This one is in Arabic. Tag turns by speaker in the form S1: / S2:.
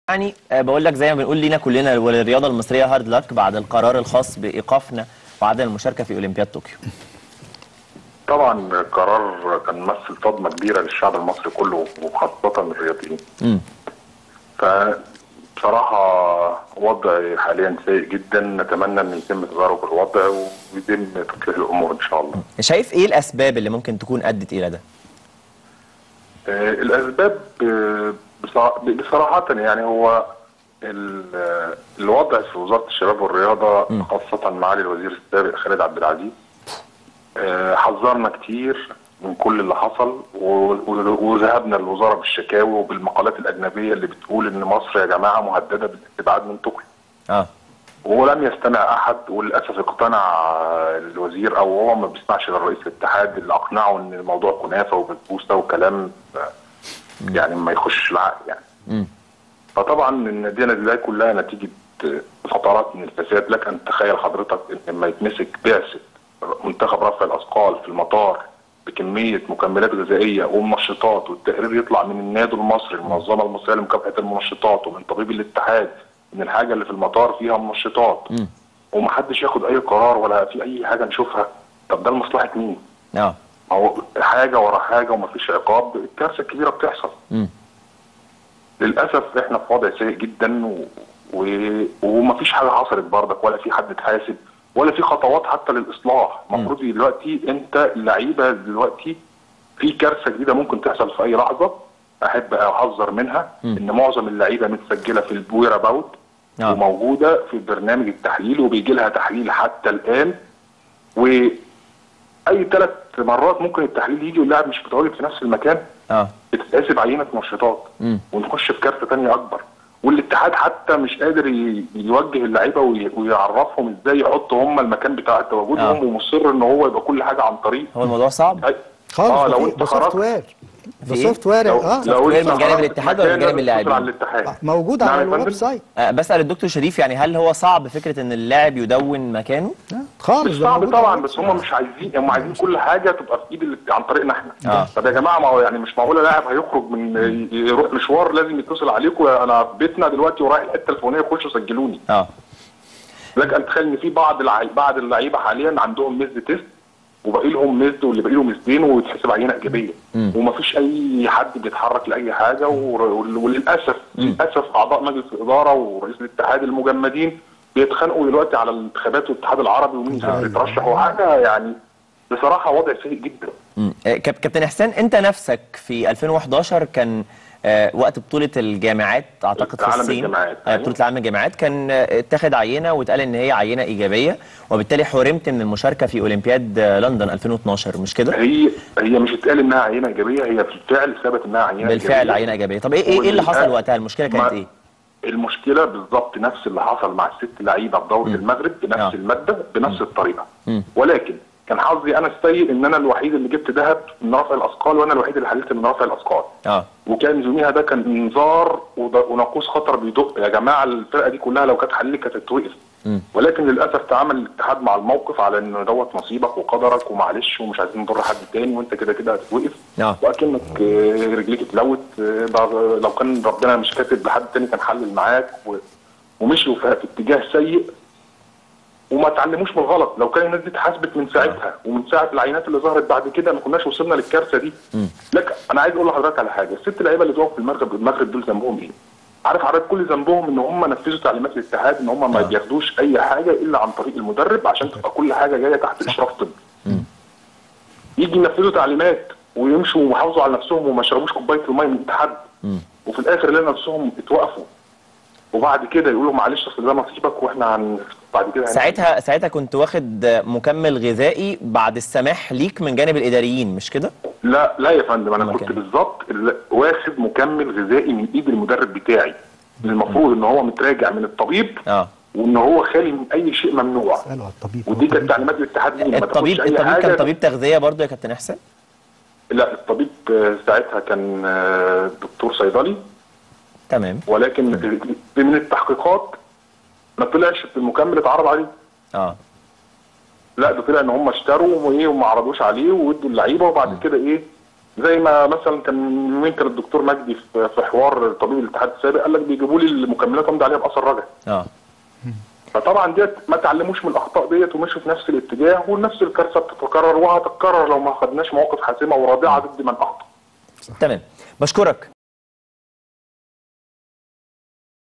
S1: يعني بقول لك زي ما بنقول لينا كلنا وللرياضه المصريه هارد لك بعد القرار الخاص بايقافنا وعدم المشاركه في اولمبياد طوكيو.
S2: طبعا قرار كان ممثل صدمه كبيره للشعب المصري كله وخاصه الرياضيين. فبصراحه وضع حاليا سيء جدا، نتمنى ان يتم تدارك الوضع ويتم تصليح الامور ان شاء الله.
S1: شايف ايه الاسباب اللي ممكن تكون ادت الى ده؟
S2: الاسباب بصراحه يعني هو الوضع في وزاره الشباب والرياضه خاصه معالي الوزير السابق خالد عبد العزيز حذرنا كتير من كل اللي حصل، وذهبنا للوزاره بالشكاوي وبالمقالات الاجنبيه اللي بتقول ان مصر يا جماعه مهدده بالاستبعاد من طوكيو. ولم يستمع احد، وللاسف اقتنع الوزير، او هو ما بيسمعش غير رئيس الاتحاد اللي اقنعه ان الموضوع كنافه وبسبوسه وكلام يعني ما يخش العقل يعني. فطبعا النتيجه دي كلها نتيجه فترات من الفساد. لك ان تتخيل حضرتك ان لما يتمسك بعثه منتخب رفع الاثقال في المطار بكميه مكملات غذائيه ومنشطات، والتقرير يطلع من النادي المصري المنظمه المصريه لمكافحه المنشطات ومن طبيب الاتحاد ان الحاجه اللي في المطار فيها منشطات، ومحدش ياخد اي قرار ولا في اي حاجه نشوفها. طب ده لمصلحه مين؟ ما هو حاجه ورا حاجه ومفيش عقاب، الكارثه الكبيره بتحصل. للاسف احنا في وضع سيء جدا ومفيش حاجه حصلت برضك، ولا في حد اتحاسب، ولا في خطوات حتى للاصلاح. المفروض دلوقتي انت اللعيبه دلوقتي في كارثه جديده ممكن تحصل في اي لحظه، احب احذر منها. ان معظم اللعيبه متسجله في الوير اباوت وموجوده في برنامج التحليل وبيجي لها تحليل حتى الان، واي 3 مرات ممكن التحليل يجي واللاعب مش متواجد في نفس المكان بتتحسب عينه منشطات ونخش في كارثه ثانيه اكبر. والاتحاد حتى مش قادر يوجه اللعيبه ويعرفهم ازاي يحطوا هم المكان بتاع تواجدهم ومصر ان هو يبقى كل حاجه عن طريق.
S1: هو الموضوع صعب
S3: خالص.
S2: لو انت خرجت
S3: سوفت وير
S1: لو من جانب الاتحاد ولا من جانب اللاعبين؟
S3: موجود على الويب سايت.
S1: بسأل الدكتور شريف، يعني هل هو صعب فكره ان اللاعب يدون مكانه؟
S3: خالص
S2: مش صعب طبعا، بس هم مش عايزين، هم عايزين كل حاجه تبقى في ايد عن طريقنا احنا. طب يا جماعه، ما هو يعني مش معقوله لاعب هيخرج من يروح مشوار لازم يتصل عليكم انا في بيتنا دلوقتي ورايح الحته الفلانيه خشوا سجلوني. لك ان تخيل ان في بعض اللعيبه حاليا عندهم ميز تيست وباقي لهم ميز واللي باقي له ميزتين ويتحسب عينه ايجابيه، ومفيش اي حد بيتحرك لاي حاجه. وللاسف اعضاء مجلس الاداره ورئيس الاتحاد المجمدين بيتخانقوا دلوقتي على الانتخابات والاتحاد العربي ومين يترشح وحاجه، يعني بصراحه وضع سيء جدا.
S1: كابتن احسان، انت نفسك في 2011 كان وقت بطولة الجامعات اعتقد في الصين، بطولة العالم الجامعات، كان اتخذ عينة واتقال ان هي عينة ايجابية، وبالتالي حرمت من المشاركة في اولمبياد لندن 2012 مش كده؟
S2: هي مش اتقال انها عينة ايجابية، هي بالفعل ثبت انها عينة ايجابية.
S1: بالفعل عينة ايجابية. طب ايه اللي حصل وقتها؟ المشكلة كانت ايه؟
S2: المشكلة بالظبط نفس اللي حصل مع ال6 لعيبة في دورة المغرب بنفس المادة بنفس الطريقة، ولكن كان حظي انا السيء ان انا الوحيد اللي جبت ذهب من رفع الاثقال وانا الوحيد اللي حللت من رفع الاثقال. وكان يوميها ده كان انذار وناقوس خطر بيدق، يا جماعه الفرقه دي كلها لو كانت حللت كانت هتتوقف. ولكن للاسف تعامل الاتحاد مع الموقف على ان دوت نصيبك وقدرك ومعلش ومش عايزين نضر حد تاني وانت كده كده هتتوقف. واكنك رجليك اتلوت، لو كان ربنا مش كاتب لحد تاني كان حلل معاك ومشوا في اتجاه سيء وما تعلموش من الغلط. لو كان الناس دي اتحاسبت من ساعتها ومن ساعه العينات اللي ظهرت بعد كده ما كناش وصلنا للكارثه دي. لك انا عايز اقول لحضرتك على حاجه، ال6 لعيبه اللي ظهروا في المغرب دول ذنبهم ايه؟ عارف حضرتك كل ذنبهم ان هم نفذوا تعليمات الاتحاد ان هم ما بياخدوش اي حاجه الا عن طريق المدرب عشان تبقى كل حاجه جايه تحت اشراف طبي. يجي ينفذوا تعليمات ويمشوا ويحافظوا على نفسهم وما يشربوش كوبايه الميه من الاتحاد، وفي الاخر يلاقوا نفسهم اتوقفوا، وبعد كده يقولوا معلش اصل ده نصيبك واحنا بعد كده
S1: ساعتها كنت واخد مكمل غذائي بعد السماح ليك من جانب الاداريين مش كده؟
S2: لا يا فندم، انا كنت بالظبط واخد مكمل غذائي من ايد المدرب بتاعي. المفروض ان هو متراجع من الطبيب وان هو خالي من اي شيء ممنوع.
S3: اساله على الطبيب.
S2: ودي كانت تعليمات الاتحاد ليه.
S1: الطبيب كان طبيب تغذيه برضه يا كابتن احسان؟
S2: لا، الطبيب ساعتها كان دكتور صيدلي.
S1: تمام.
S2: ولكن من التحقيقات ما طلعش المكمل اتعرض عليه. لا، ده طلع ان هم اشتروا وما عرضوش عليه وادوا اللعيبه، وبعد كده زي ما مثلا كان يومين كان الدكتور مجدي في حوار طبيب الاتحاد السابق قال لك بيجيبوا لي المكملات امضي عليها باثر رجعي. فطبعا ديت ما تعلموش من الاخطاء ديت ومشوا في نفس الاتجاه، ونفس الكارثه بتتكرر وهتتكرر لو ما خدناش مواقف حاسمه ورادعه ضد من اخطا.
S1: تمام، بشكرك.